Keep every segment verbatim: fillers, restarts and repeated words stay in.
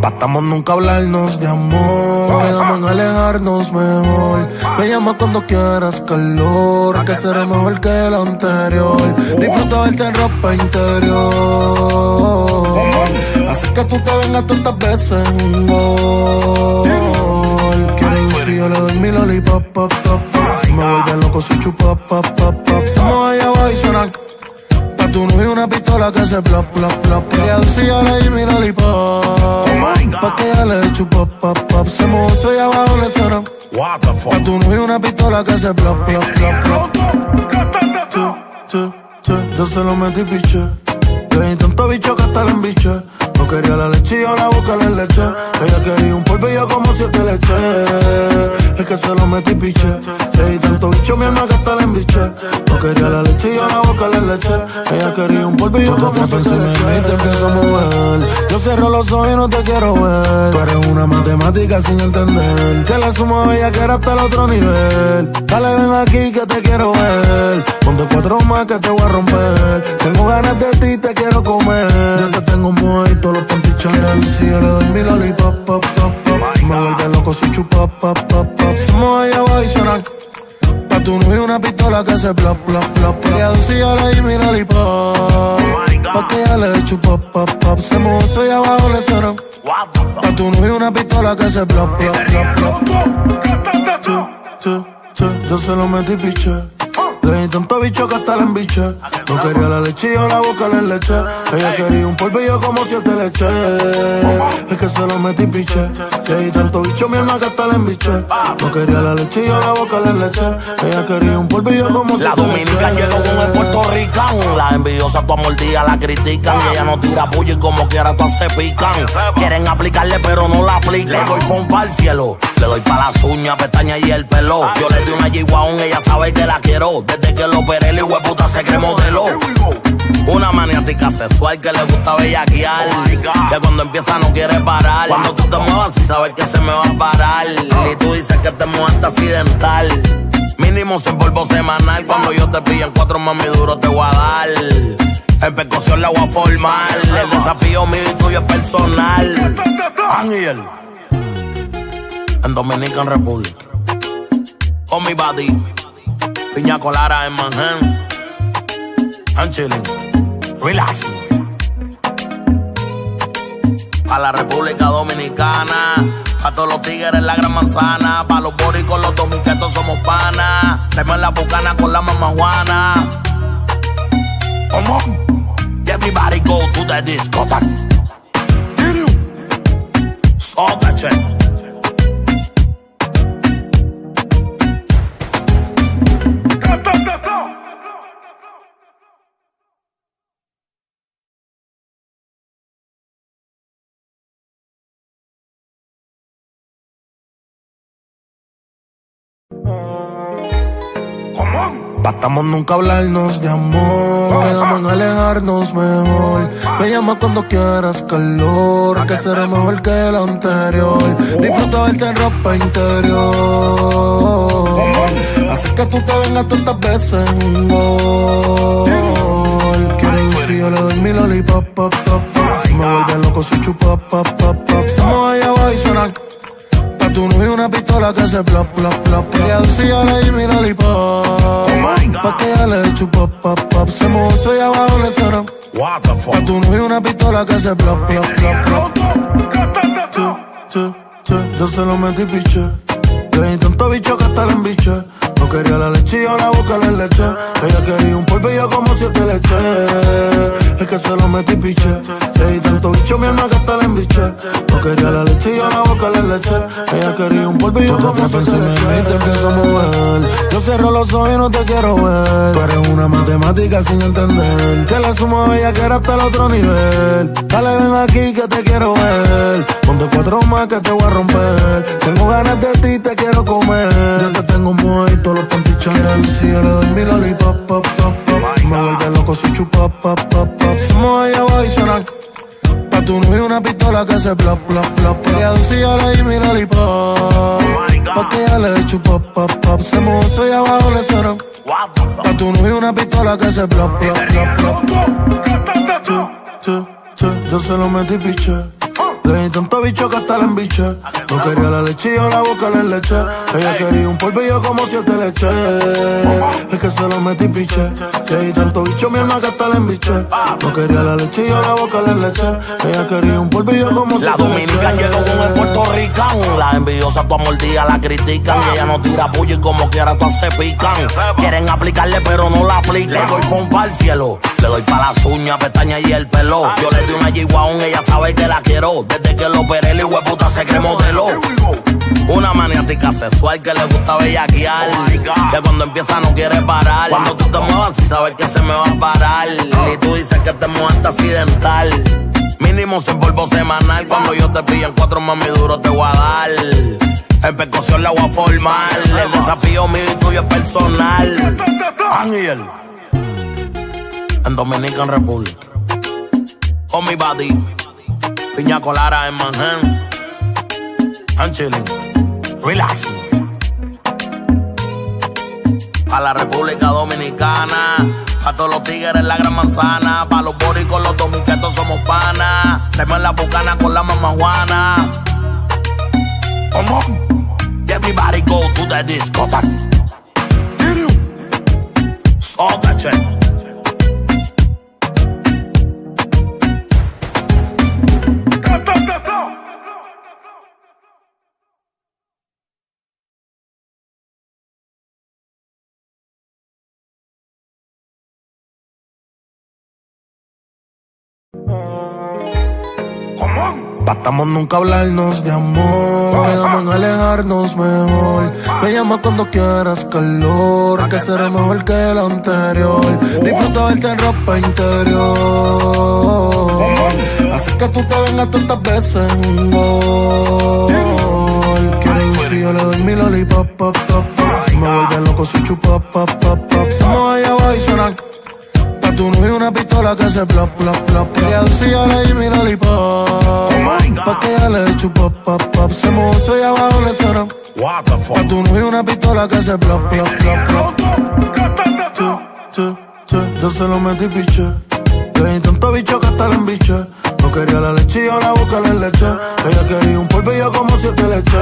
Bastamos nunca hablarnos de amor, quedamos en alejarnos mejor. Me llama cuando quieras calor, que será mejor que el anterior. Disfruto verte en ropa interior, así que tú te vengas tantas veces un gol. Quiero ir si yo le doy mi lollipop, pop, pop, pop. Si me vuelve loco si chupa, pop, pop, pop. Si me voy a abajo y suena pa' tu novio una pistola que se plop, plop, plop. Ella dice yo le di mi lollipop, pa' que ella le chupa, pop, pop. Se mojó y abajo le suena pa' tu novio una pistola que se plop, plop, plop, plop. Che, che, che, yo se lo metí piche. Le di tanto bicho que hasta la embiche. No quería la leche y yo la boca le leche. Ella quería un polvillo como siete leche. Es que se lo metí piche. Le di tanto bicho mi alma que hasta la embiche. No quería la leche y yo la boca le leche. Ella quería un polvillo como siete leche. Y te empiezo a mover. Yo cierro los ojos y no te quiero ver. Tú eres una matemática sin entender. Que la suma bella que era hasta el otro nivel. Dale ven aquí que te quiero ver. Ponte cuatro más que te voy a romper. Tengo ganas de ti, te quiero comer. Ya te tengo muy todos los pantichones. Si yo le doy mi lollipop, pop, pop, pop. Me vuelve loco si chupa, pop, pop, pop. Si me voy a abajo y suena pa' tu novio una pistola que se plop, plop, plop. Ella dice yo le di mi lollipop, pa' que ella le chupa, pop, pop. Se mojó y abajo le suena pa' tu novio una pistola que se plop, plop, plop, plop. Che, che, che, yo se lo metí piche. Le di tanto bicho que hasta la embiche. No quería la leche y yo la boca le leche. Ella quería un polvillo como siete leche. Es que se lo metí piche. Le di tanto bicho mi alma que hasta la embiche. No quería la leche y yo la boca le leche. Ella quería un polvillo como siete leche. La dominicana llegó con el puertorricano. Las envidiosas tu mordida la critican. Y ella no tira puya y como quiera todas se pican. Quieren aplicarle pero no la aplican. Le doy pompa al cielo. Le doy pa' las uñas, pestañas y el pelo. Yo le doy una G-Wagon, ella sabe que la quiero. Desde que lo operé, el hueputa se cree modelo. Una maniática sexual que le gusta bellaquear. Que cuando empieza no quiere parar. Cuando tú te muevas y sabes que se me va a parar. Y tú dices que te muevaste accidental. Mínimo sin polvo semanal. Cuando yo te pillo en cuatro mami duro te voy a dar. En percusión la voy a formar. El desafío mío y tuyo es personal. Ángel en Dominican Republic. Oh mi body. Piña colada en Manhattan. I'm chilling. Relax. Pa' la República Dominicana. Pa' todos los tigres en la gran manzana. Pa' los boricos, los dominicanos somos panas. Tenemos la bucana con la mamá Juana. Come on. Everybody go to the discotheque. Stop that shit. Bastamos nunca hablarnos de amor, quedamos en alejarnos mejor. Me llama cuando quieras calor, que será mejor que el anterior. Disfruto verte en ropa interior, así que tú te vengas tantas veces un gol. Quiero ir si yo le doy mi lollipop, pop, pop, pop. Si me vuelve loco si chupa, pop, pop, pop. Si me voy a abajo y suena pa' tu novio una pistola que se plop, plop, plop. Ella dice yo le di mi lollipop, pa' que ella le chupa, pop, pop. Se mojó y abajo le suena pa' tu novio una pistola que se plop, plop, plop, plop. Che, che, che, yo se lo metí piche. Le di tanto bicho que hasta la embiche. No quería la leche y yo la boca le leche. Ella quería un polvillo como siete leche. Es que se lo metí piche. Le di tanto bicho mi alma que hasta la embiche. No quería la leche y yo la boca le leche. Ella quería un polvillo como siete leche. Y te empiezo a mover. Yo cierro los ojos y no te quiero ver. Tú eres una matemática sin entender. Que la suma bella que era hasta el otro nivel. Dale ven aquí que te quiero ver. Ponte cuatro más que te voy a romper. Tengo ganas de ti, te quiero comer. Ya te tengo muy todos los pantichones. Si yo le doy mi lollipop, pop, pop, pop. Me vuelve loco si chupa, pop, pop, pop. Si me voy a abajo y suena pa' tu novio una pistola que se plop, plop, plop. Ella dice yo le di mi lollipop, pa' que ella le chupa, pop, pop. Se mojó y abajo le suena pa' tu novio una pistola que se plop, plop, plop, plop. Che, che, che, yo se lo metí piche. Le di tanto bicho que hasta la embiché. No quería la leche y yo la boca le leche. Ella quería un polvillo como siete leche. Es que se lo metí piche. Le di tanto bicho mi alma que hasta la embiché. No quería la leche y yo la boca le leche. Ella quería un polvillo como siete leche. La dominicana llegó con el puertorricán. Las envidiosas tu mordida la critican. Y ella no tira puya y como quiera todas se pican. Quieren aplicarle pero no la aplican. Le doy pompa al cielo. Le doy pa' las uñas, pestañas y el pelo. Yo le di una G-Wagon, ella sabe que la quiero. Desde que lo operé, el hueputa se cree modelo. Una maniática sexual que le gusta bellaquear. Que cuando empieza no quiere parar. Cuando tú te muevas y sabes que se me va a parar. Y tú dices que te mueves accidental. Mínimo sin polvo semanal. Cuando yo te pillo en cuatro mami duro te voy a dar. En percusión la voy a formar. El desafío mío y tuyo es personal. Ángel. En Dominican Republic. Con mi body. Piña colada en Manhattan. I'm chilling. Relax. Pa' la República Dominicana. Pa' todos los tigres en la gran manzana. Pa' los boricos, los dominicanos somos panas. Tenemos la bucana con la mamá Juana. Come on. Everybody go to the discotheque. Stop that shit. Pactamos nunca hablarnos de amor, quedamos en alejarnos mejor. Me llama cuando quieras calor, que será mejor que el anterior. Disfruta verte en ropa interior, hace que tú te vengas tantas veces un gol. Quiero un si yo le doy mi lollipop, pop, pop, pop. Si me vuelve loco si chupa, pop, pop, pop. Se mueve allá abajo y suena. Tú no vi una pistola que se plop, plop, plop. Quería decir yo le di mi lollipop. Oh pa' que ella le chupa, pop, pop. Se mozo y abajo le suena. What the fuck? Tú no vi una pistola que se plop, plop, plop, plop. Che, che, che, yo se lo metí piche. Le di tanto bicho que hasta la embiché. No quería la leche y yo la boca le leche. Ella quería un polvillo como siete leche.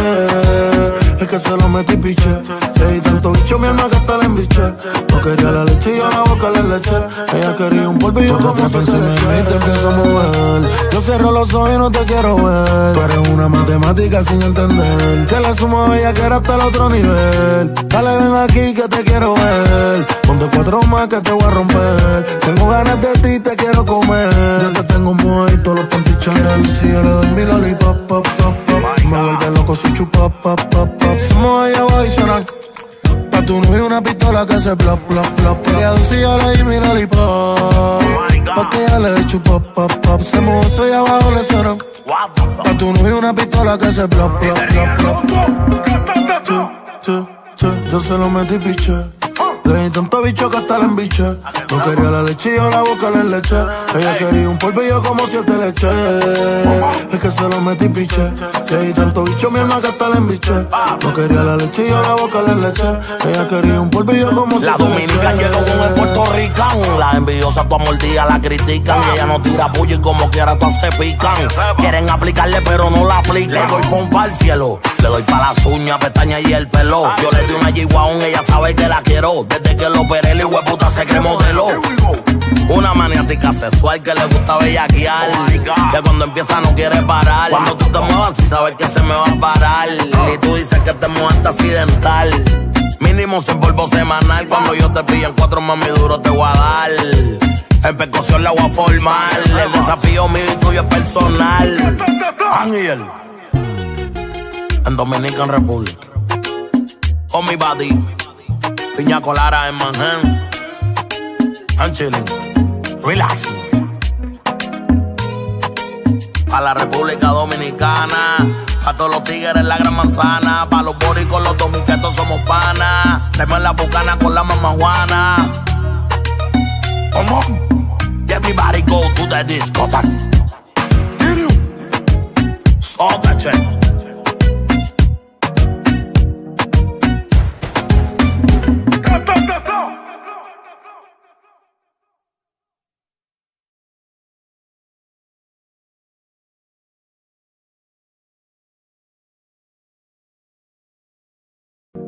Es que se lo metí piche. Le di tanto bicho mi alma que hasta la embiché. No quería la leche y yo la boca le leche. Ella quería un polvillo como siete leche. Y te empiezo a mover. Yo cierro los ojos y no te quiero ver. Tú eres una matemática sin entender. Que la suma bella que era hasta el otro nivel. Dale ven aquí que te quiero ver. Ponte cuatro más que te voy a romper. Tengo ganas de ti, te quiero comer. Yo te tengo mojito, los panty Chanel. Si yo le doy mi lollipop, pop, pop, pop. Me vuelve loco si chupa, pop, pop, pop. Se mueve allá abajo y suena. Pa' tu novio una pistola que se plop, plop, plop. Quería decir yo le di mi lollipop. Pa' que ella le chupa, pop, pop. Se mozo y abajo le suena. Pa' tu novio una pistola que se plop, plop, plop, plop. Che, che, che, yo se lo metí piche. Le di tanto bicho que hasta la embiché. No quería la leche y yo la boca le leche. Ella quería un polvillo como siete leche. Es que se lo metí piche. Le di tanto bicho mi alma que hasta la embiché. No quería la leche y yo la boca le leche. Ella quería un polvillo como siete leche. La dominicana llegó con el puertorricán. Las envidiosas tu mordida la critican. Y ella no tira puya y como quiera todas se pican. Quieren aplicarle pero no la aplican. Le doy pompa al cielo. Le doy pa' las uñas, pestañas y el pelo. Yo le di una G-Wagon, ella sabe que la quiero. Desde que lo operé, el hueputa se cree modelo. Una maniática sexual que le gusta bellaquear. Que cuando empieza no quiere parar. Cuando tú te muevas y sabes que se me va a parar. Y tú dices que te mueves accidental. Mínimo sin polvo semanal. Cuando yo te pillo en cuatro mami duro te voy a dar. En percusión la voy a formar. El desafío mío y tuyo es personal. Ángel. En Dominican Republic. Con mi body. Piña colada en Manhattan. I'm chilling. Relax. Pa' la República Dominicana. Pa' todos los tigres en la gran manzana. Pa' los boricos, los dominicanos somos panas. Tenemos la bucana con la mamá Juana. Come on. Everybody go to the discotheque. Stop that shit.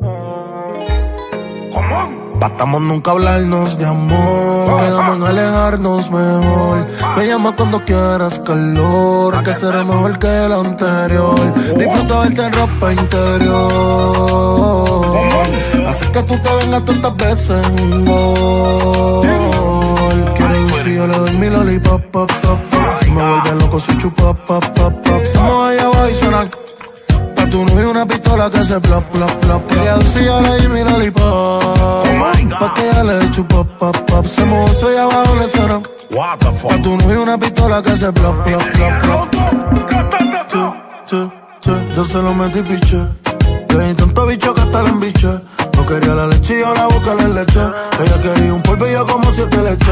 Bastamos nunca hablarnos de amor, quedamos en alejarnos mejor. Me llamas cuando quieras calor, que será mejor que el anterior. Disfruta verte en ropa interior, hace que tú te vengas tantas veces un gol. Quiero ir si yo le doy mi lollipop, pop, pop, pop. Si me vuelve loco si chupa, pop, pop, pop. Si me voy a voy a sonar pa' tu novio una pistola que se plop, plop, plop. Quería ver si yo le doy mi lollipop, pa' que ella le chupa, pop, pop. Se mojó soy abajo le suena pa' tu novio una pistola que se plop, plop, plop, plop. Che, che, che, yo se lo metí piche. Le di tanto bicho que hasta la embiche. No quería la leche y ahora busca la leche. Ella quería un polvillo como siete leche.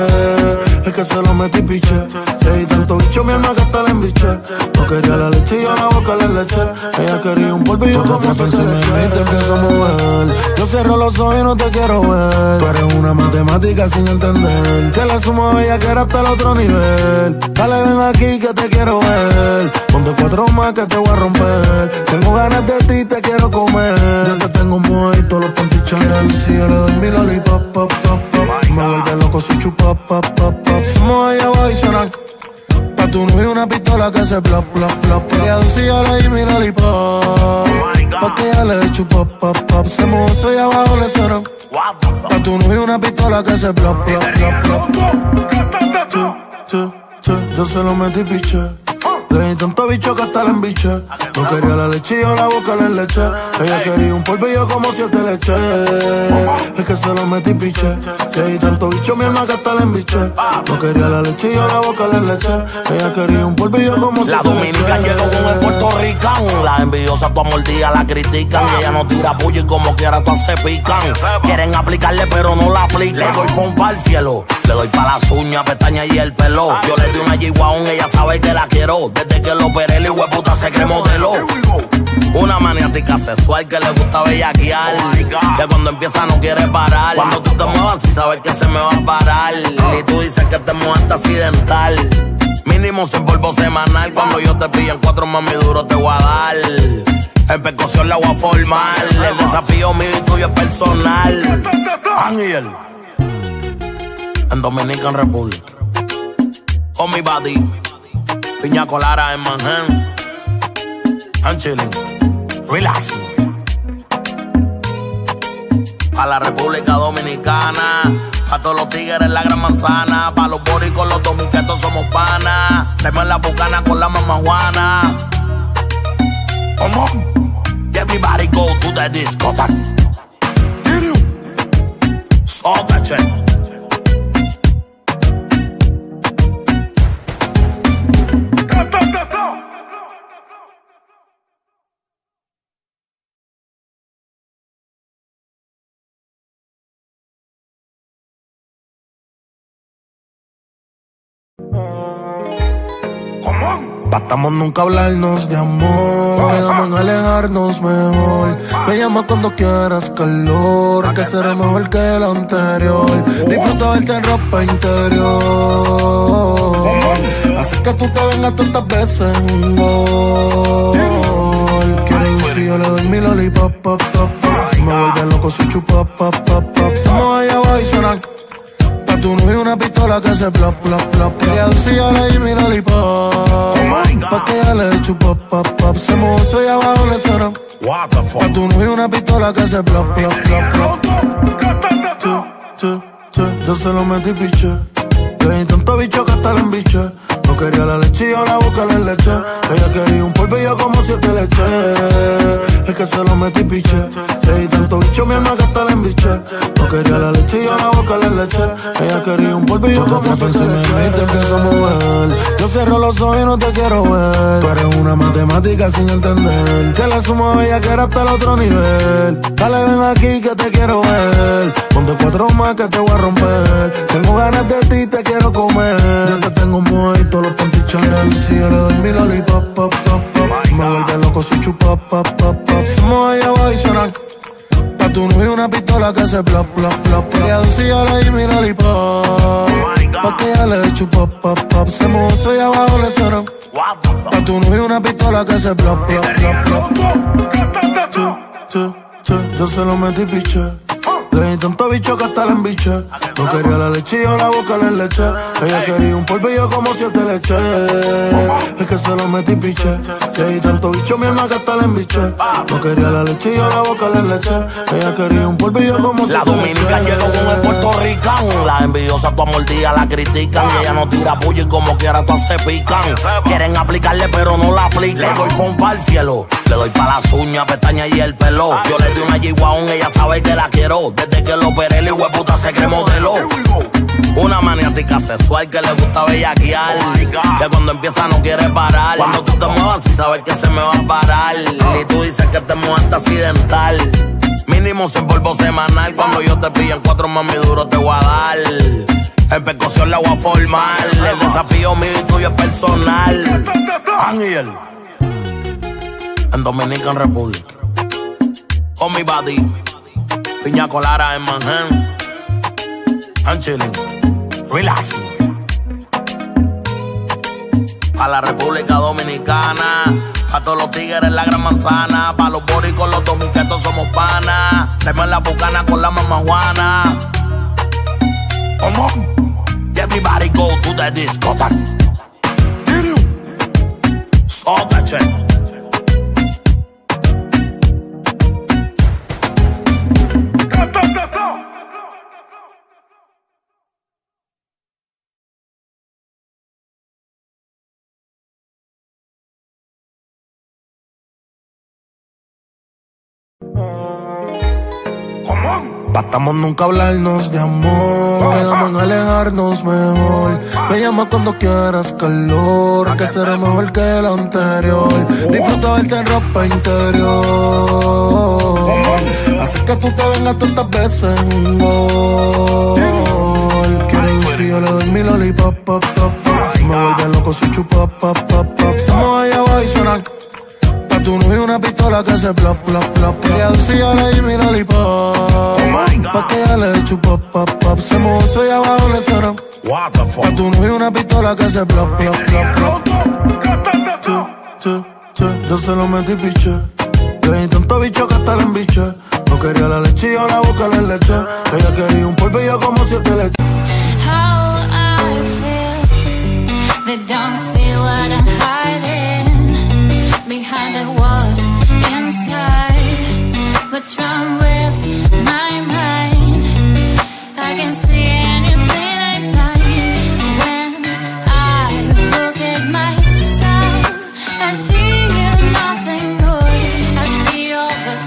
Es que se lo metí piche. Le di tanto bicho mi alma que hasta la embiche. No quería la leche y ahora busca la leche. Ella quería un polvillo como siete leche. Y te empiezo a mover. Yo cierro los ojos y no te quiero ver. Tú eres una matemática sin entender. Que la suma bella que era hasta el otro nivel. Dale ven aquí que te quiero ver. Ponte cuatro más que te voy a romper. Tengo ganas de ti, te quiero comer. Ya te tengo mojito los pantichones. Si yo le doy mi lollipop, pop, pop, pop. Me vuelve loco si chupa, pop, pop, pop. Si me voy a voy a sonar pa' tu novio una pistola que se plop, plop, plop. Quería ver si yo le doy mi lollipop, pa' que ella le chupa, pop, pop. Se mojó soy abajo le suena pa' tu novio una pistola que se plop, plop, plop, plop. Che, che, che, yo se lo metí piche. Le di tanto bicho que hasta la embiche. No quería la leche y yo la boca la leche. Ella quería un polvillo como siete leche. Es que se lo metí piche. Le di tanto bicho mi alma que hasta la embiche. No quería la leche y yo la boca la leche. Ella quería un polvillo como siete leche. La dominicana llegó con el puertorricano. Las envidiosas tu amor día la critican. Y ella no tira puya y como quiera todas se pican. Quieren aplicarle pero no la aplican. Le doy pompa al cielo. Le doy pa' las uñas, pestañas y el pelo. Yo le di una G-Wagon, ella sabe que la quiero. Desde que lo operé, el hueputa se cree modelo. Una maniática sexual que le gusta bellaquear. Que cuando empieza no quiere parar. Cuando tú te muevas y sabes que se me va a parar. Y tú dices que te muevaste accidental. Mínimo sin polvo semanal. Cuando yo te pillo en cuatro mami duro te voy a dar. En percusión la voy a formar. El desafío mío y tuyo es personal. Ángel en Dominican Republic. On my body. Piña colada en Manhattan. I'm chilling. Relax. A la República Dominicana. A todos los tigres en la gran manzana. Pa' los boricos, los dominicanos somos panas. Tenemos la bucana con la mamajuana. Come on. Everybody go to the discotheque. Stop that shit. Bastamos nunca hablarnos de amor, quedamos en alejarnos mejor. Me llamas cuando quieras calor, que será mejor que el anterior. Disfruta verte en ropa interior, hace que tú te vengas tantas veces un gol. Quiero ir si yo le doy mi lollipop, pop, pop, pop. Si me vuelve loco si chupa, pop, pop, pop. Si me voy a voy a sonar pa' tu novio una pistola que se plop, plop, plop. Quería ver si yo le doy mi lollipop, pa' que ella le chupa, pop, pop. Se mojó soy abajo le suena pa' tu novio una pistola que se plop, plop, plop, plop. Che, che, che, yo se lo metí piche. Le di tanto bicho que hasta la embiche. No quería la leche y ahora busca la leche. Ella quería un polvillo como siete leche. Es que se lo metí piche. Le di tanto bicho mi alma que hasta la embiche. No quería la leche y ahora busca la leche. Ella quería un polvillo como siete leche. Y te empiezo a mover. Yo cierro los ojos y no te quiero ver. Tú eres una matemática sin entender. Que la suma bella que era hasta el otro nivel. Dale ven aquí que te quiero ver. Ponte cuatro más que te voy a romper. Tengo ganas de ti, te quiero comer. Ya te tengo mojito los pantichones. Si yo le doy mi lollipop, pop, pop, pop. Me vuelve loco si chupa, pop, pop, pop. Si me voy a voy a sonar pa' tu novio una pistola que se plop, plop, plop. Quería ver si yo le doy mi lollipop, pa' que ella le chupa, pop, pop. Se mojó soy abajo le suena pa' tu novio una pistola que se plop, plop, plop, plop. Che, che, che, yo se lo metí piche. Le di tanto bicho que hasta la embiché. No quería la leche y yo la boca le leche. Ella quería un polvillo como siete leche. Es que se lo metí piche. Le di tanto bicho mi alma que hasta la embiché. No quería la leche y yo la boca le leche. Ella quería un polvillo como siete leche. La dominicana llegó con el puertorricán. Las envidiosas tu mordida la critican. Y ella no tira puya y como quiera todas se pican. Quieren aplicarle pero no la aplican. Le doy pompa al cielo. Le doy pa' las uñas, pestañas y el pelo. Yo le doy una G-Wagon, ella sabe que la quiero. Desde que lo operé, el hueputa se cree modelo. Una maniática sexual que le gusta bellaquear. Que cuando empieza no quiere parar. Cuando tú te muevas y sabes que se me va a parar. Y tú dices que te muevaste accidental. Mínimo sin polvo semanal. Cuando yo te pillo en cuatro mami duro te voy a dar. En percusión la voy a formar. El desafío mío y tuyo es personal. Ángel en Dominican Republic. Con mi body. Piña colada en Manhattan. I'm chilling. Relax. A la República Dominicana. A todos los tigres en la gran manzana. Pa' los boricos, los dominicanos somos panas. Traemos la bucana con la mamá Juana. Come on. Everybody go to the discotheque. Stop that shit. Batamos nunca hablarnos de amor, quedamos en alejarnos mejor. Me llama cuando quieras calor, que será mejor que el anterior. Disfruta verte en ropa interior, así que tú te vengas tantas veces un gol. Quiero un si yo le doy mi lollipop, pop, pop, pop. Me vuelve loco si chupa, pop, pop, pop. Se mueve allá abajo y suena. Tú no vi una pistola que se plop, plop, plop. Ella decía le di mi lollipop. Oh pa' que ella le chupa, pop, pop. Se mozo y abajo le suena. What the fuck? Tú no vi una pistola que se plop, plop, plop, plop. Che, che, che, yo se lo metí piche. Le di tanto bicho que hasta la embiché. No quería la leche y yo la boca le leche. Ella quería un polvillo como siete leche. How I feel, they don't see what I'm hiding. Behind the walls, inside. What's wrong with my mind? I can see anything I like. When I look at myself, I see nothing good. I see all the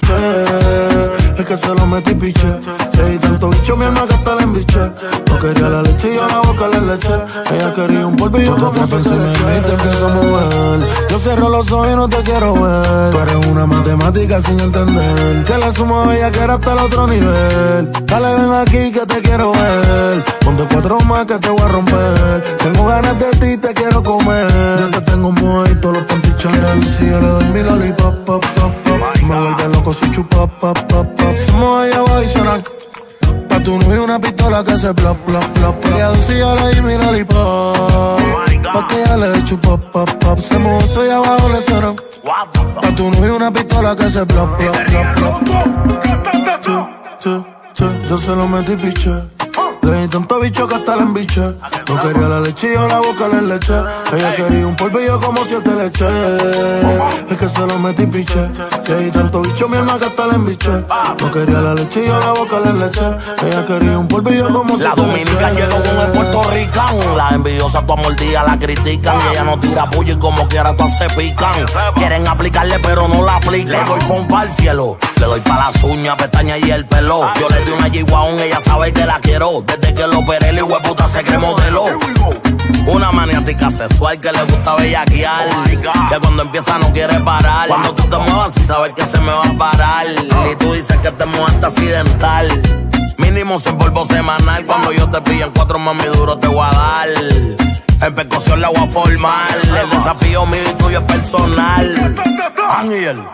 flowers. Es que se lo metí piche. Le di tanto bicho mi alma que hasta la embiché. No quería la leche y yo la boca le leche. Ella quería un polvillo como se leche. Y te empiezo a mover. Yo cierro los ojos y no te quiero ver. Tú eres una matemática sin entender. Que la sumo a ella que era hasta el otro nivel. Dale ven aquí que te quiero ver. Ponte cuatro más que te voy a romper. Tengo ganas de ti, te quiero comer. Yo te tengo mojito, los pantichones. Si yo le doy mi lollipop, pop, pop, pop. Me vuelve loco si chupa, pop, pop, pop. Se mueve allá abajo y suena. Pa' tu no vi una pistola que se plop, plop, plop. Ella decía le di mi lollipop. Pa' que ella le chupa, pop, pop. Se mozo y abajo le suena. Pa' tu no vi una pistola que se plop, plop, plop, plop. Che, che, che, yo se lo metí piche. Le di tanto bicho que hasta la embiché. No quería la leche y yo la boca le leche. Ella quería un polvillo como siete leche. Es que se lo metí piche. Le di tanto bicho mi alma que hasta la embiché. No quería la leche y yo la boca le leche. Ella quería un polvillo como siete leche. La dominicana llegó con el puertorricán. Las envidiosas tu mordida la critican. Y ella no tira puya y como quiera todas se pican. Quieren aplicarle pero no la aplican. Le doy pompa al cielo. Le doy pa' las uñas, pestañas y el pelo. Yo le doy una G-Wagon, ella sabe que la quiero. Desde que lo operé, el hueputa se cree modelo. Una maniática sexual que le gusta bellaquear. Que cuando empieza no quiere parar. Cuando tú te muevas y sabes que se me va a parar. Y tú dices que te muevaste accidental. Mínimo sin polvo semanal. Cuando yo te pillo en cuatro mami duro te voy a dar. En percusión la voy a formar. El desafío mío y tuyo es personal. Ángel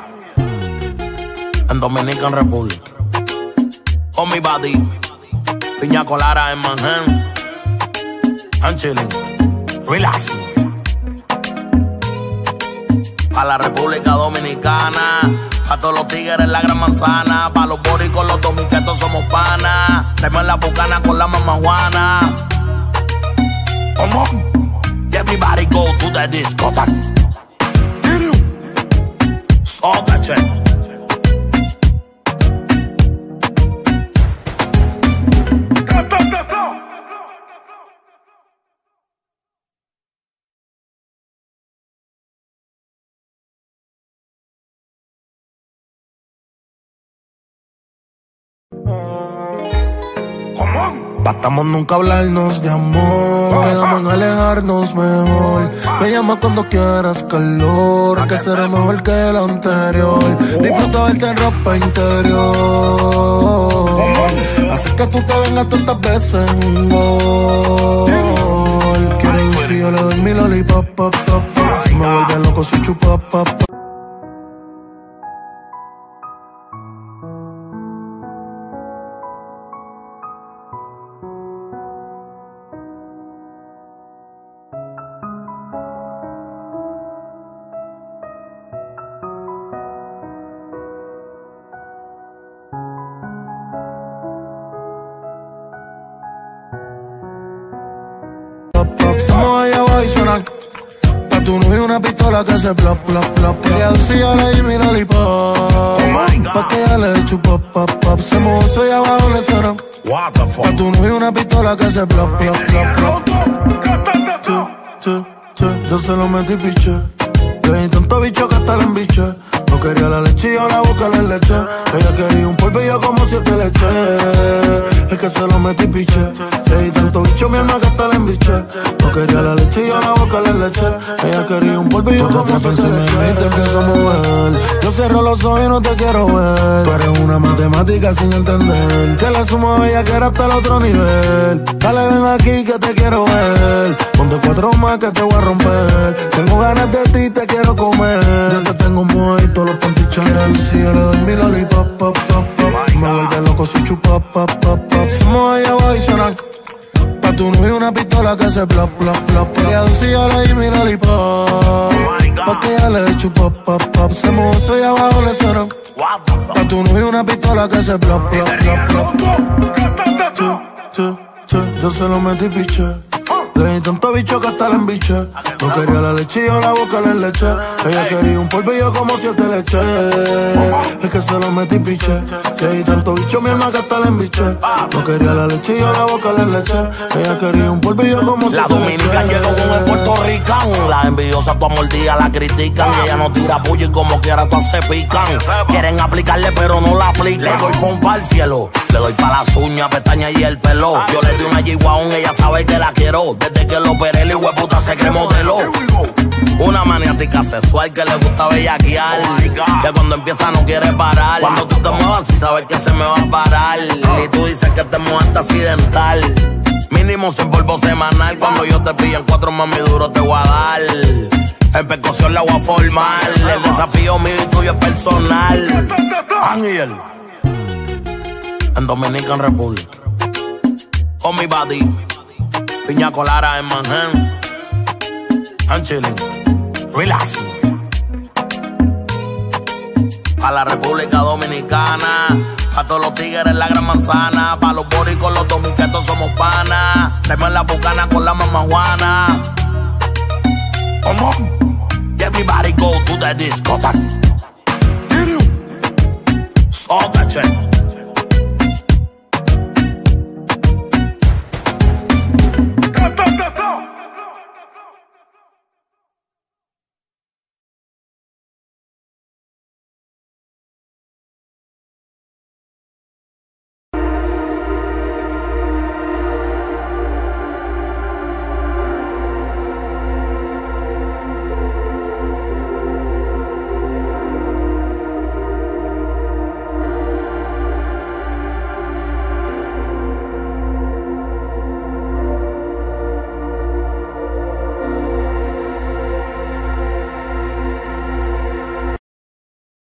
en Dominican Republic. Con mi body. Piña colada en Manhattan. I'm chilling. Relax. pa' la República Dominicana, pa' todos los tigres en la Gran Manzana, pa' los boricos, los dominicanos somos panas, traemos la bucana con la mamá Juana. Come on, everybody go to the discotheque. Stop that shit. Batamos nunca hablarnos de amor, quedamos en alejarnos mejor. Me llama cuando quieras calor, que será mejor que el anterior. Disfruta verte en ropa interior, hace que tú te vengas tantas veces un gol. Quiero ir si yo le doy mi lollipop, pop, pop, pop. Si me vuelve loco si chupa, pop, pop. Se mueve allá abajo y suena. Pa' tu novio una pistola que se plop, plop, plop. Ella decía le di mi lollipop, pa' que ella le chupa, pop, pop. Se mueve allá abajo le suena. Pa' tu novio una pistola que se plop, plop, plop, plop. Che, che, che, yo se lo metí piche. Le di tanto bicho que hasta la embiche. No quería la leche y yo la boca le leche. Ella quería un polvillo como siete leche. Es que se lo metí piche. Le di tanto bicho mi alma que hasta la embiche. No quería la leche y yo la boca le leche. Ella quería un polvillo como siete leche. Y te empiezo a mover. Yo cierro los ojos y no te quiero ver. Tú eres una matemática sin entender. Que la sumo a ella que era hasta el otro nivel. Dale ven aquí que te quiero ver. Ponte cuatro más que te voy a romper. Tengo ganas de ti, te quiero comer. Ya te tengo mojito los pantichones. Si yo le doy mi lollipop, pop, pop, pop. Me vuelve loco si chupa, pop, pop, pop. Se mueve allá abajo y suena. Pa' tu novio una pistola que se plop, plop, plop. Ella decía le di mi lollipop, pa' que ella le chupa, pop, pop. Se mueve allá abajo le suena. Pa' tu novio una pistola que se plop, plop, plop, plop. Che, che, che, yo se lo metí piche. Le di tanto bicho que hasta la embiche. No quería la leche y yo la boca le leche. Ella quería un polvillo como siete leche. Es que se lo metí piche. Le di tanto bicho mi alma que hasta la embiche. No quería la leche y yo la boca le leche. Ella quería un polvillo como siete leche. La dominicana llegó con el puertorricano. Las envidiosas tu amor día la critican. Y ella no tira puya y como quiera todas se pican. Quieren aplicarle pero no la aplican. Le doy pompa al cielo. Le doy pa' las uñas, pestañas y el pelo. Yo le doy una G-Wagon, ella sabe que la quiero. Desde que lo operé, el hueputa se cree modelo. Una maniática sexual que le gusta bellaquear. Que cuando empieza no quiere parar. Cuando tú te muevas y sabes que se me va a parar. Y tú dices que te muevaste accidental. Mínimo sin polvo semanal. Cuando yo te pillo en cuatro mami duro te voy a dar. En percusión la voy a formar. El desafío mío y tuyo es personal. Ángel en Dominican Republic. Con mi body. Piña colada en Manhattan. I'm chilling. Relax. A la República Dominicana, pa' todos los tigres en la Gran Manzana, pa' los boricos, los dominicanos somos panas. Traemos la bucana con la mamá Juana. Come on, everybody go to the discotheque. Stop that shit.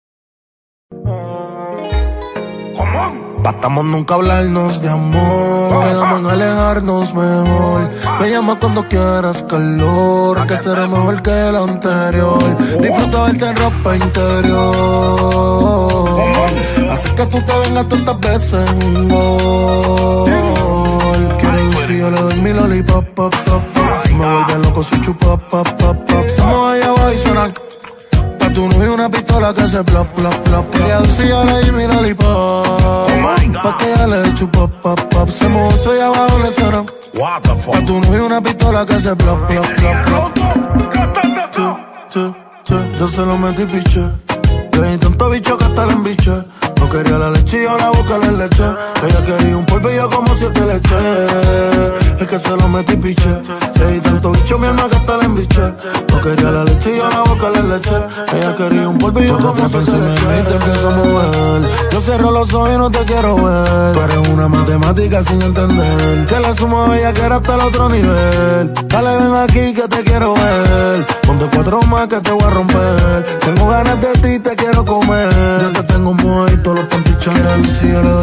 Batamos nunca hablarnos de amor, Quedamos en alejarnos mejor. Me llamas cuando quieras calor, que será mejor que el anterior. Disfruta verte en ropa interior. Así que tú te vengas tantas veces un gol. Quiero ir si yo le doy mi lollipop, pop, pop, pop. Si me vuelve loco si chupa, pop, pop, pop. Si me voy abajo y suena pa' tu novio una pistola que se plop, plop, plop. Quería ver si yo le doy mi lollipop, pa' que ella le dé chupa, pop, pop. Se mojó soy abajo le suena pa' tu novio una pistola que se plop, plop, plop, plop. Sí, sí, sí, yo se lo metí piche. Le di tanto bicho que hasta la embiché. No quería la leche y ahora busca la leche. Ella quería un polvo y yo como siete leche. Es que se lo metí piche. Le di tanto bicho mi alma que hasta la embiché. No quería la leche y ahora busca la leche. Ella quería un polvo y yo como siete leche. Y te empiezo a mover. Yo cierro los ojos y no te quiero ver. Tú eres una matemática sin entender. Que la sumo a ella que era hasta el otro nivel. Dale ven aquí que te quiero ver. Ponte cuatro más que te voy a romper. Tengo ganas de ti, te quiero comer. Yo te tengo un mojito, los pantichones. Si yo le